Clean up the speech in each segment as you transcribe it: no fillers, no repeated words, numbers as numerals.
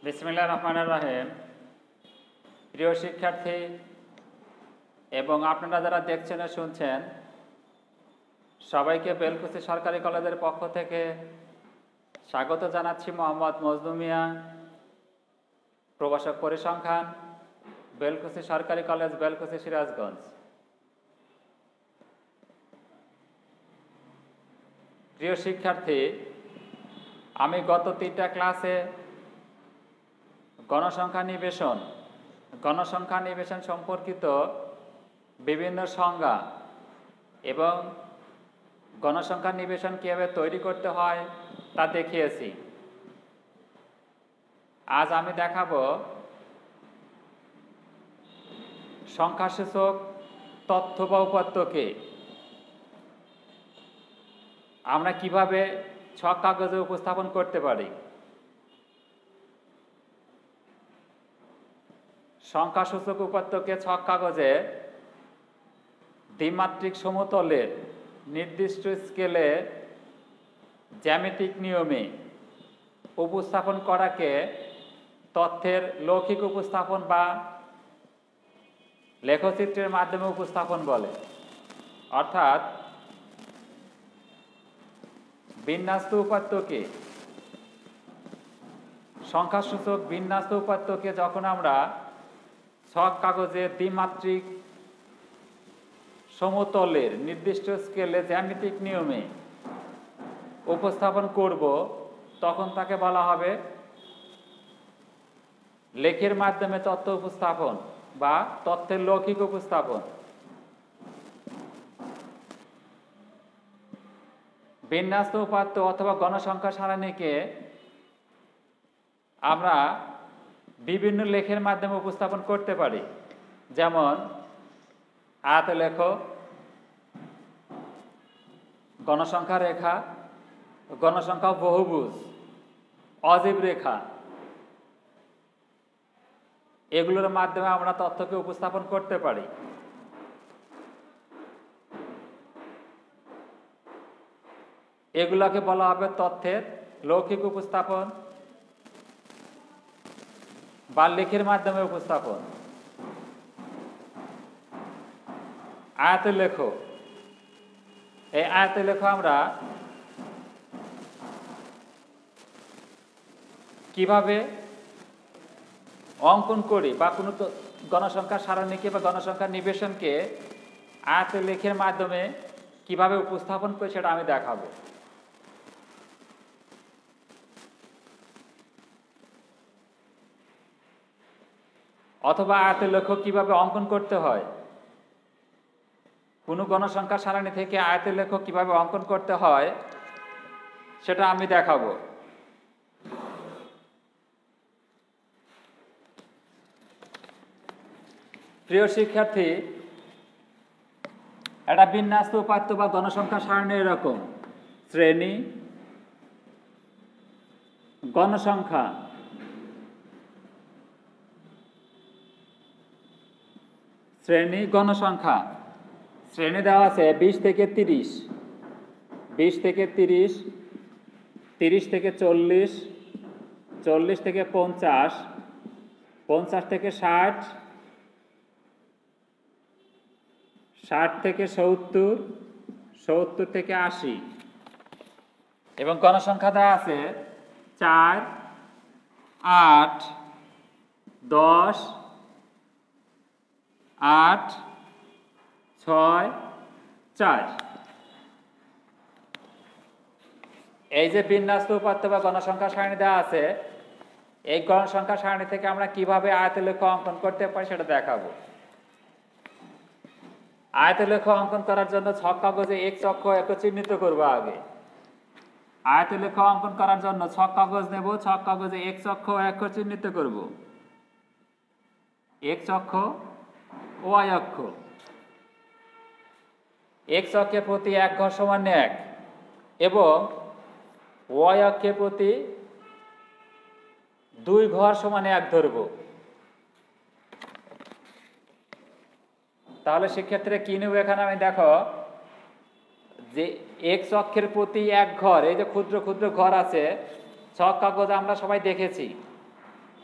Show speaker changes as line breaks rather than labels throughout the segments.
বিসমিল্লাহির রহমানির রহিম। প্রিয় শিক্ষার্থী এবং আপনারা যারা দেখছেন ও শুনছেন, সবাইকে বেলকুচি সরকারি কলেজের পক্ষ থেকে স্বাগত জানাচ্ছি। মোহাম্মদ মজনু মিয়া, প্রভাষক পরিসংখ্যান, বেলকুচি সরকারি কলেজ, বেলকুচি, সিরাজগঞ্জ। প্রিয় শিক্ষার্থী, আমি গত 3টা ক্লাসে গণসংখ্যা নিবেশন সম্পর্কিত বিভিন্ন সংজ্ঞা এবং গণসংখ্যা নিবেশন কীভাবে তৈরি করতে হয় তা দেখিয়েছি। আজ আমি দেখাবো সংখ্যাসূচক তথ্য বা উপাত্তকে আমরা কিভাবে ছক কাগজে উপস্থাপন করতে পারি। সংখ্যাসূচক উপাত্তকে ছক কাগজে দ্বিমাত্রিক সমতলের নির্দিষ্ট স্কেলে জ্যামিতিক নিয়মে উপস্থাপন করাকে তথ্যের লৌকিক উপস্থাপন বা লেখচিত্রের মাধ্যমে উপস্থাপন বলে। অর্থাৎ বিন্যস্ত উপাত্তকে, সংখ্যাসূচক বিন্যস্ত উপাত্তকে যখন আমরা ছক কাগজের দ্বিমাত্রিক সমতলের নির্দিষ্ট স্কেলে জ্যামিতিক নিয়মে উপস্থাপন করব, তখন তাকে বলা হবে লেখের মাধ্যমে তথ্য উপস্থাপন বা তথ্যের লৌকিক উপস্থাপন। বিন্যস্ত উপাত্ত অথবা গণসংখ্যা সারণীকে আমরা বিভিন্ন লেখের মাধ্যমে উপস্থাপন করতে পারি, যেমন আয়তলেখ, গণসংখ্যা রেখা, গণসংখ্যা বহুভুজ, অজীব রেখা। এগুলোর মাধ্যমে আমরা তথ্যকে উপস্থাপন করতে পারি। এগুলোকে বলা হবে তথ্যের লৌকিক উপস্থাপন বা লেখের মাধ্যমে উপস্থাপন। আয়তলেখ, এই আয়তলেখ আমরা কিভাবে অঙ্কন করি বা কোনো গণসংখ্যা সারণীকে বা গণসংখ্যা নিবেশনকে আয়তলেখের মাধ্যমে কিভাবে উপস্থাপন করি সেটা আমি দেখাবো। অথবা আয়তলেখ কিভাবে অঙ্কন করতে হয়, কোনো গণসংখ্যা সারণী থেকে আয়তলেখ কিভাবে অঙ্কন করতে হয় সেটা আমি দেখাবো। প্রিয় শিক্ষার্থী, একটা বিন্যস্ত উপাত্ত বা গণসংখ্যা সারণী এরকম: শ্রেণী, গণসংখ্যা, শ্রেণী, গণসংখ্যা। শ্রেণী দেওয়া আছে 20 থেকে 30, 20 থেকে 30, 30 থেকে 40, 40 থেকে 50, 50 থেকে 60, 60 থেকে 70, 70 থেকে 80। এবং গণসংখ্যা দেওয়া আছে 4, 8, 10, 8, 6, 4। এই যে বিন্যস্ত উপাত্ত বা গণসংখ্যা সারণী দেওয়া আছে, এই গণসংখ্যা সারণী থেকে আমরা কিভাবে আয়তলেখ অঙ্কন করতে পারি সেটা দেখাবো। আয়তলেখ অঙ্কন করার জন্য ছক কাগজে এক্স অক্ষ চিহ্নিত করব। আগে আয়তলেখ অঙ্কন করার জন্য ছক কাগজ নেব, ছক কাগজে এক্স অক্ষ চিহ্নিত করব। এক্স অক্ষ, ওয়াই অক্ষ। এক্স অক্ষে প্রতি 1 ঘর সমান 1 এবং ওয়াই অক্ষে প্রতি 2 ঘর সমান 1 ধরব। তাহলে শিক্ষার্থীরা কি নেব এখানে? আমি দেখো যে এক্স অক্ষের প্রতি 1 ঘর, এই যে ক্ষুদ্র ক্ষুদ্র ঘর আছে, ছক কাগজ আমরা সবাই দেখেছি।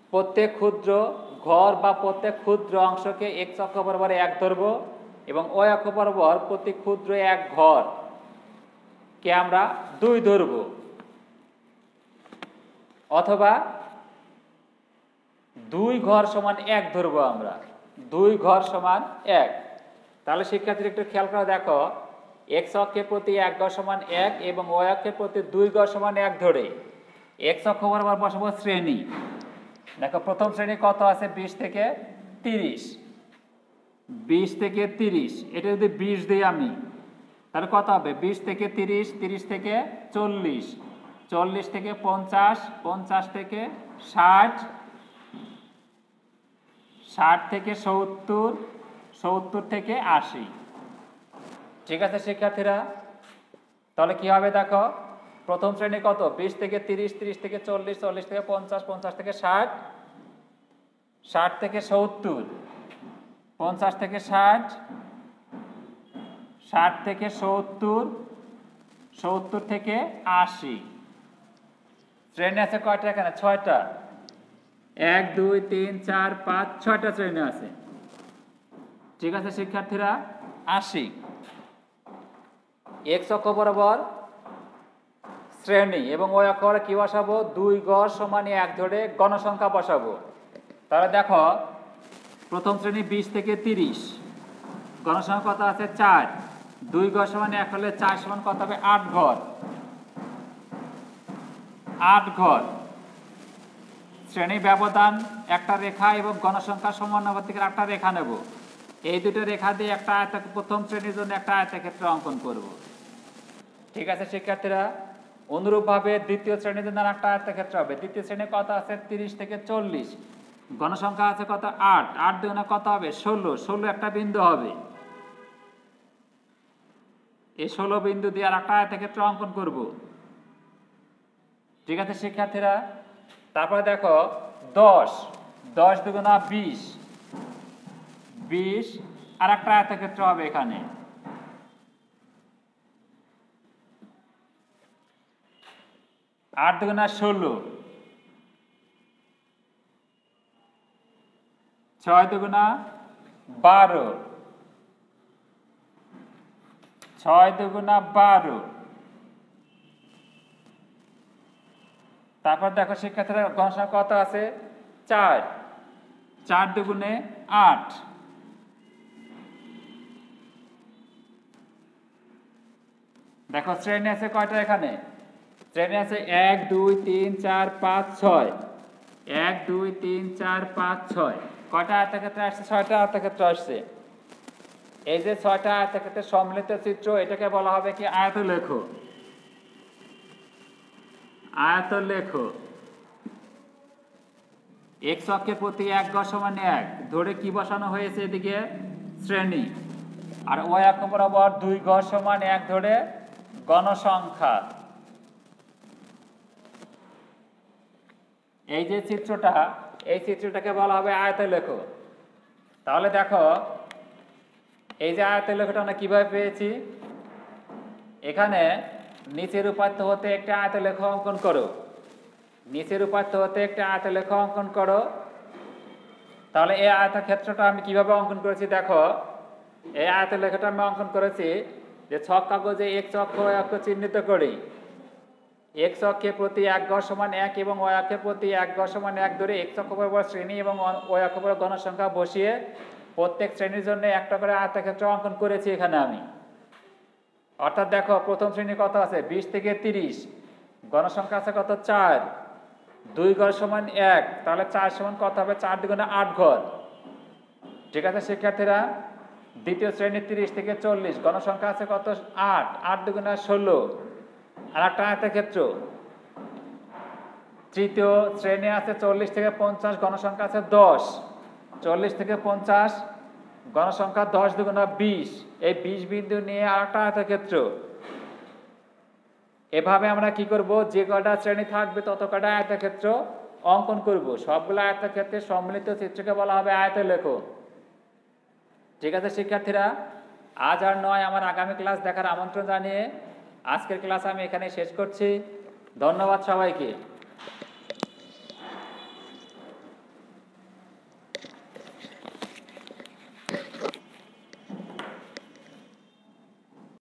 প্রত্যেক ক্ষুদ্র ঘর বা প্রত্যেক ক্ষুদ্র অংশকে x অক্ষ বরাবর 1 ধরব এবং y অক্ষ বরাবর প্রতি ক্ষুদ্র এক ঘর কে আমরা 2 ধরব, অথবা 2 ঘর সমান 1 ধরব আমরা। 2 ঘর সমান 1। তাহলে শিক্ষার্থীরা একটু খেয়াল করে দেখো, x অক্ষের প্রতি 1 ঘর সমান 1 এবং y অক্ষের প্রতি 2 ঘর সমান 1 ধরে x অক্ষ বরাবর বসাবো শ্রেণী। দেখো প্রথম শ্রেণী কত আছে, 20 থেকে 30। 20 থেকে 30, এটা যদি 20 দিই আমি, তাহলে কত হবে? 20 থেকে 30, 30 থেকে 40, 40 থেকে 50, 50 থেকে 60, 60 থেকে 70, 70 থেকে 80। ঠিক আছে শিক্ষার্থীরা? তাহলে কি হবে দেখো, প্রথম শ্রেণী কত? 20 থেকে 30, 30 থেকে 40, 40 থেকে 50, 50 থেকে 60, 60 থেকে 70, 50 থেকে 60, 60 থেকে 70, 70 থেকে 80। শ্রেণী আছে কয়টা এখানে? 6টা। 1 2 3 4 5 6টা শ্রেণী আছে। ঠিক আছে শিক্ষার্থীরা? 80 x অক্ষ বরাবর শ্রেণী এবং y অক্ষ বরাবর কি বসাবো? 2 ঘর সমান 1 ধরে গণসংখ্যা বসাবো। তাহলে দেখো প্রথম শ্রেণী 20 থেকে 30, গণসংখ্যা কত আছে? 4। 2 ঘর সমান 1 হলে 4 সমান কত হবে? 8 ঘর। 8 ঘর। শ্রেণী ব্যবধান একটা রেখা এবং গণসংখ্যা সমানুপাতিকের একটা রেখা নেব। এই দুটো রেখা দিয়ে একটা প্রথম শ্রেণীর জন্য একটা আয়তক্ষেত্র অঙ্কন করব। ঠিক আছে শিক্ষার্থীরা? অনুরূপভাবে দ্বিতীয় শ্রেণীর জন্য একটা আয়তক্ষেত্র হবে। দ্বিতীয় শ্রেণী কত আছে? 30 থেকে 40, গণসংখ্যা আছে কত? 8। 8 দুগুণে কত হবে? 16। 16 একটা বিন্দু হবে। এই 16 বিন্দু দিয়ে আর একটা আয়তক্ষেত্র অঙ্কন করব। ঠিক আছে শিক্ষার্থীরা? তারপরে দেখো 10, 10 দুগুণা 20, 20 আর একটা আয়তক্ষেত্র হবে এখানে। 8 দুগুণা 16, 6 দুগুণা 12, 6 দুগুণা 12। তারপর দেখো শিক্ষার্থীরা গণসংখ্যা কত আছে? 4। 4 দুগুণে 8। দেখো শ্রেণী আছে কয়টা এখানে? শ্রেণী আছে 1 2 3 4 5 6। 1 2 3 4 5 6। কয়টা আয়তক্ষেত্র আসছে? 6টা আয়তক্ষেত্র আসছে। এই যে 6টা আয়তক্ষেত্রের সম্মিলিত চিত্র, এটাকে বলা হবে কি? আয়তলেখ। আয়তলেখ। x অক্ষের প্রতি 1 ঘর সমান 1 ধরে কি বসানো হয়েছে? এদিকে শ্রেণী। আর y অক্ষ বরাবর 2 ঘর সমান 1 ধরে গণসংখ্যা। এই যে চিত্রটা, এই চিত্রটাকে বলা হবে আয়তলেখ। তাহলে দেখো এই যে আয়তলেখটা আমরা কিভাবে পেয়েছি? এখানে নিচের উপাত্ত হতে একটা আয়তলেখ অঙ্কন করো। নিচের উপাত্ত হতে একটা আয়তলেখ অঙ্কন করো। তাহলে এই আয়তক্ষেত্রটা আমি কিভাবে অঙ্কন করেছি দেখো। এই আয়তলেখটা আমি অঙ্কন করেছি যে ছক কাগজে x অক্ষ y অক্ষ চিহ্নিত করি। x অক্ষে প্রতি 1 ঘর সমান 1 এবং y অক্ষে প্রতি 1 ঘর সমান 1 ধরে x অক্ষ বরাবর শ্রেণী এবং y অক্ষ বরাবর গণসংখ্যা বসিয়ে প্রত্যেক শ্রেণীর জন্য একটা করে আয়তক্ষেত্র অঙ্কন করেছি এখানে আমি। অর্থাৎ দেখো প্রথম শ্রেণী কত আছে? 20 থেকে 30, গণসংখ্যা আছে কত? 4। 2 ঘর সমান 1, তাহলে 4 সমান কত হবে? 4 দুগুণে 8 ঘর। ঠিক আছে শিক্ষার্থীরা? দ্বিতীয় শ্রেণী 30 থেকে 40, গণসংখ্যা আছে কত? 8। 8 দুগুণে 16 আর একটা আয়তক্ষেত্র। তৃতীয় শ্রেণী আছে 40 থেকে 50, গণসংখ্যা আছে 10। 40 থেকে 50, গণসংখ্যা 10 দুগুণা 20। এই 20 বিন্দু নিয়ে আর একটা আয়তক্ষেত্র। এভাবে আমরা কি করব? যে কয়টা শ্রেণী থাকবে তত কয়টা আয়তক্ষেত্র অঙ্কন করব। সবগুলো আয়তক্ষেত্রের সম্মিলিত চিত্রকে বলা হবে আয়তলেখ। ঠিক আছে শিক্ষার্থীরা? আজ আর নয়, আমার আগামী ক্লাস দেখার আমন্ত্রণ জানিয়ে আজকের ক্লাস আমি এখানে শেষ করছি। ধন্যবাদ সবাইকে।